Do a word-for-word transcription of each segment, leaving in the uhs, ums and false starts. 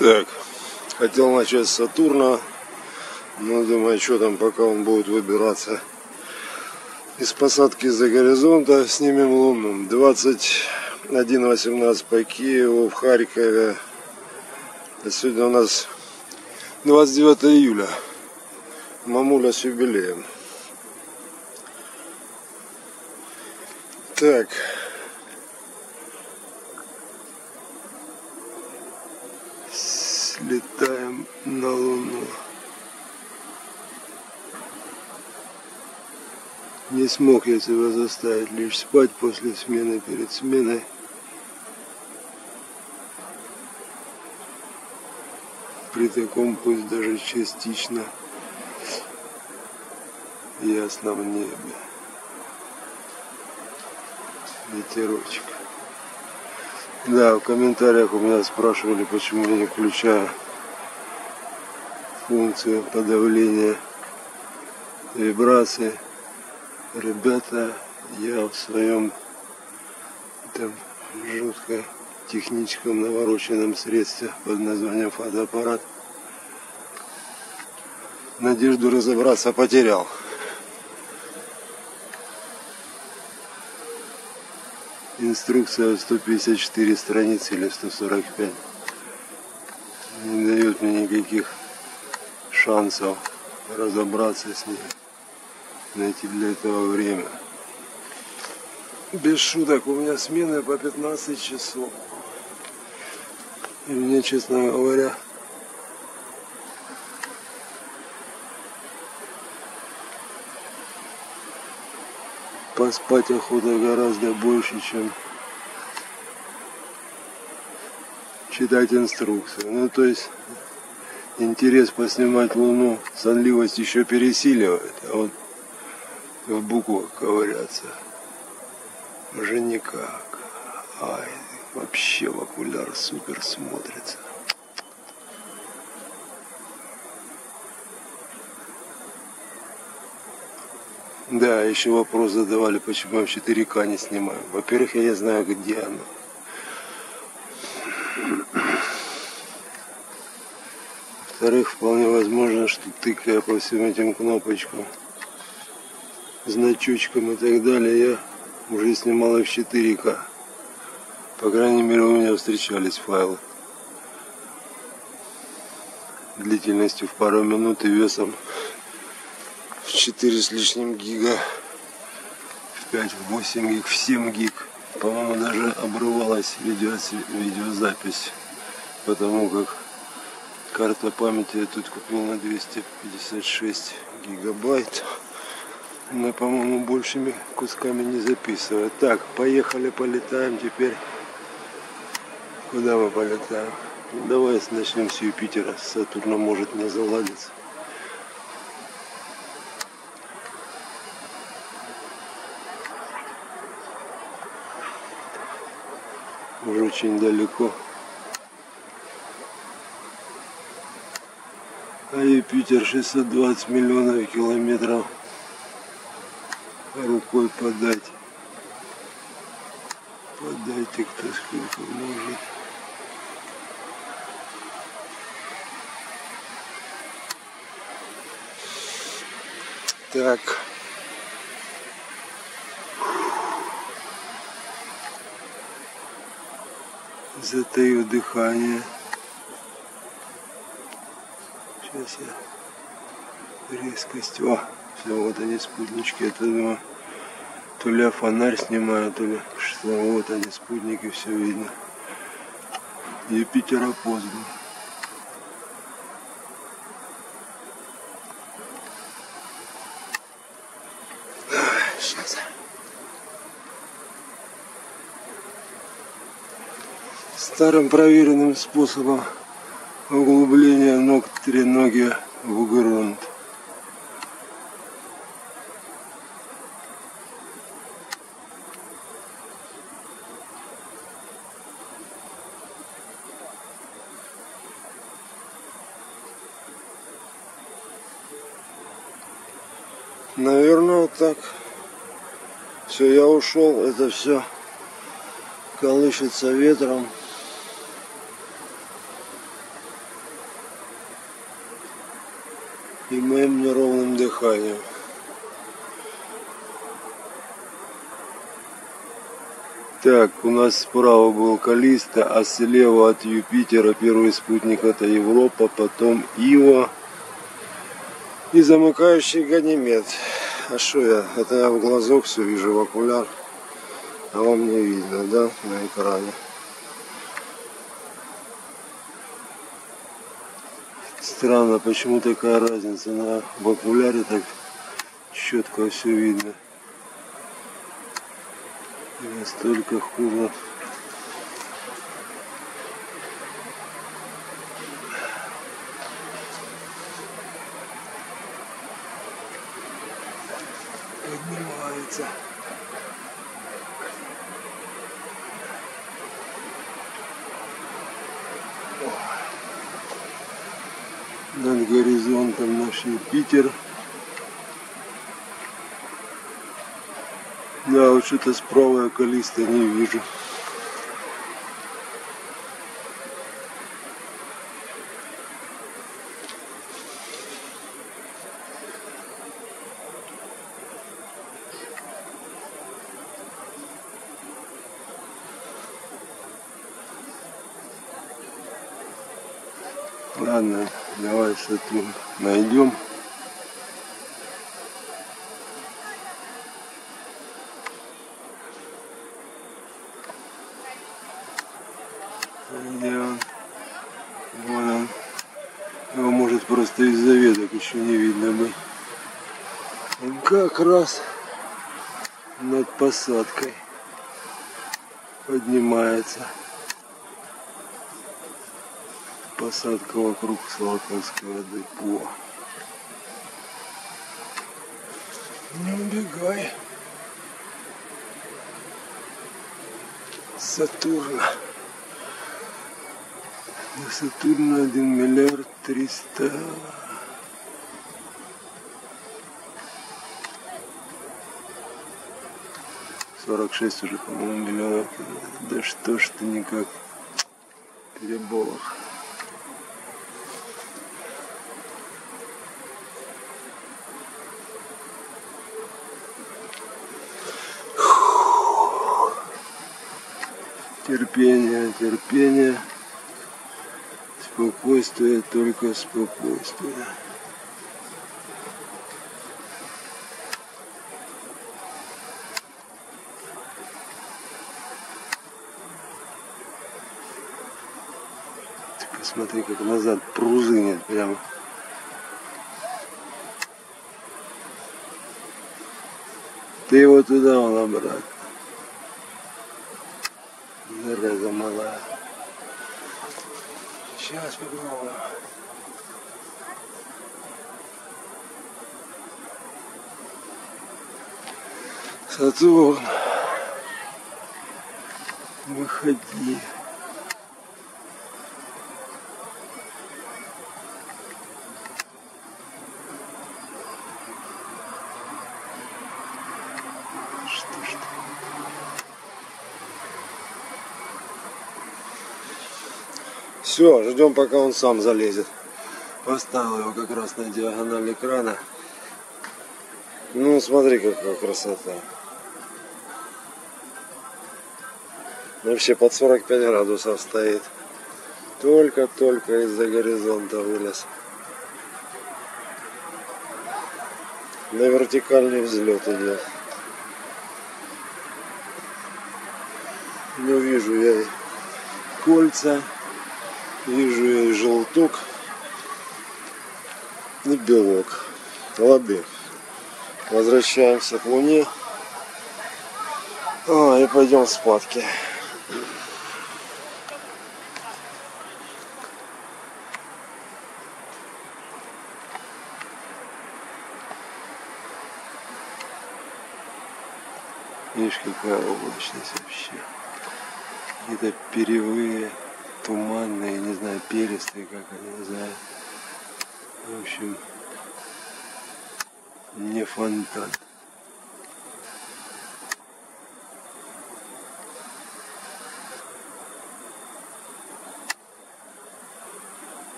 Так, хотел начать с Сатурна, но думаю, что там, пока он будет выбираться из посадки из-за горизонта, снимем Луну. двадцать один восемнадцать по Киеву, в Харькове. Сегодня у нас двадцать девятое июля. Мамуля с юбилеем. Так. Слетаем на Луну. Не смог я себя заставить лишь спать после смены, перед сменой. При таком, пусть даже частично ясном небе. Ветерочек. Да, в комментариях у меня спрашивали, почему я не включаю функцию подавления вибраций. Ребята, я в своем там жутко техническом навороченном средстве под названием фотоаппарат надежду разобраться потерял. Инструкция сто пятьдесят четыре страницы или сто сорок пять не дает мне никаких шансов разобраться с ней, найти для этого время. Без шуток, у меня смены по пятнадцать часов. И мне, честно говоря, поспать охота гораздо больше, чем читать инструкцию. Ну, то есть интерес поснимать Луну, сонливость еще пересиливает, а вот в буквах ковыряться уже никак. Ай, вообще в окуляр супер смотрится. Да, еще вопрос задавали, почему я в четыре ка не снимаю. Во-первых, я не знаю, где оно. Во-вторых, вполне возможно, что тыкая по всем этим кнопочкам, значочкам и так далее, я уже снимал и в четыре ка. По крайней мере, у меня встречались файлы длительностью в пару минут и весом в четыре с лишним гига, в пять, в восемь гиг, в семь гиг. По-моему, даже обрывалась видео, видеозапись, потому как карта памяти я тут купил на двести пятьдесят шесть гигабайт. Но, по-моему, большими кусками не записывает. Так, поехали, полетаем теперь. Куда мы полетаем? Давай начнем с Юпитера. С Сатурна может не заладиться. Уже очень далеко. А Юпитер шестьсот двадцать миллионов километров рукой подать. Подайте кто сколько может. Так. Затаю дыхание. Сейчас я резкость. О, все, вот они спутнички. Это, думаю, то ли я фонарь снимаю, то ли что. Вот они спутники, все видно. Юпитер опознан. Сейчас. Старым проверенным способом углубления ног треногия в грунт. Наверное, вот так. Все, я ушел, это все колышется ветром. и моим неровным дыханием. Так, у нас справа был Каллиста, а слева от Юпитера первый спутник это Европа, потом Ио и замыкающий Ганимед. А что я? Это я в глазок все вижу, в окуляр, а вам не видно, да, на экране? Странно, почему такая разница, на в окуляре так четко все видно. И настолько хуже. Поднимается. Над горизонтом наш Юпитер. Да, вот что-то справа я Каллиста не вижу. Ладно, давай Сатурн найдем. Где он? Вон он. Его может просто из-за веток еще не видно быть. Он как раз над посадкой поднимается. Посадка вокруг Салаковского депо. Не убегай. Сатурна. На Сатурна один миллиард триста. сорок шесть уже, по-моему, миллионов. Да что ж ты никак перебор. Терпение, терпение, спокойствие, только спокойствие. Ты посмотри, как назад пружинит прямо. Ты его туда, он обратно. Зараза малая. Сейчас попробуем. Сатурн, выходи. Все, ждем, пока он сам залезет. Поставил его как раз на диагональ экрана. Ну, смотри, какая красота. Вообще под сорок пять градусов стоит. Только-только из-за горизонта вылез. На вертикальный взлет идет. Ну, вижу я кольца. Вижу я и желток, и белок. Лады. Возвращаемся к Луне. А, и пойдем спадки. Видишь, какая облачность вообще. Какие-то перьевые, туманные, не знаю, перистые, как они называют. В общем, не фонтан.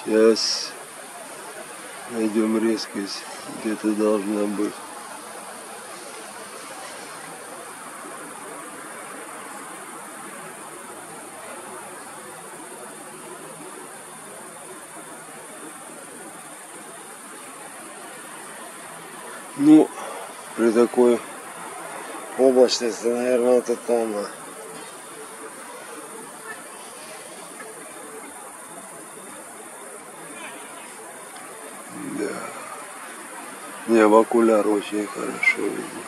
Сейчас найдем резкость, где-то должна быть. Ну, при такой облачности, наверное, это там. Да. Не, в окуляр очень хорошо видно.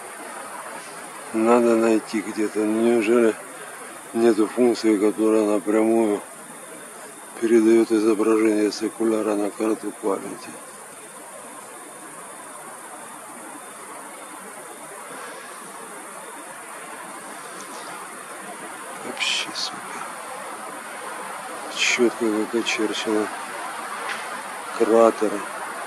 Надо найти где-то. Неужели нету функции, которая напрямую передает изображение с окуляра на карту памяти? Вообще супер. Четко как очерчено кратеры.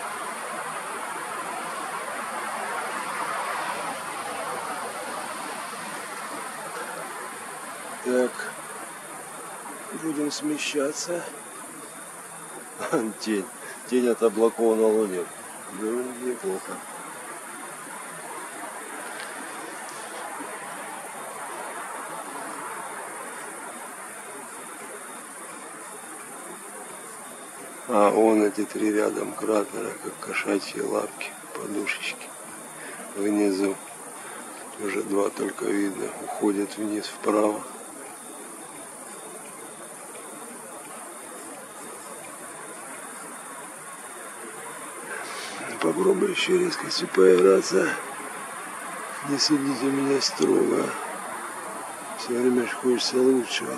Так, будем смещаться. Тень. Тень от облаков на луне. Довольно неплохо. А вон эти три рядом кратера, как кошачьи лапки, подушечки. Внизу уже два только видно, уходят вниз вправо. Попробую еще резкостью поиграться. Не судите меня строго. Все время ж хочется лучшего.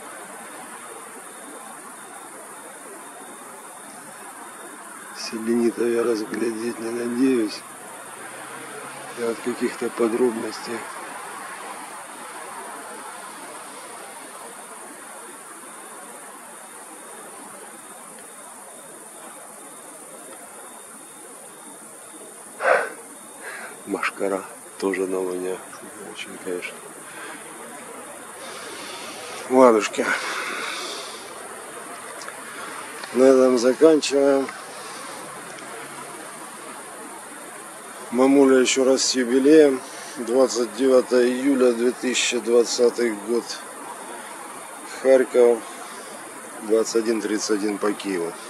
Селенитов я разглядеть не надеюсь. И от каких-то подробностей. Машкара тоже на луне. Очень, конечно. Ладушки. На этом заканчиваем. Мамуля еще раз с юбилеем. двадцать девятое июля две тысячи двадцатый год. Харьков. двадцать один тридцать один по Киеву.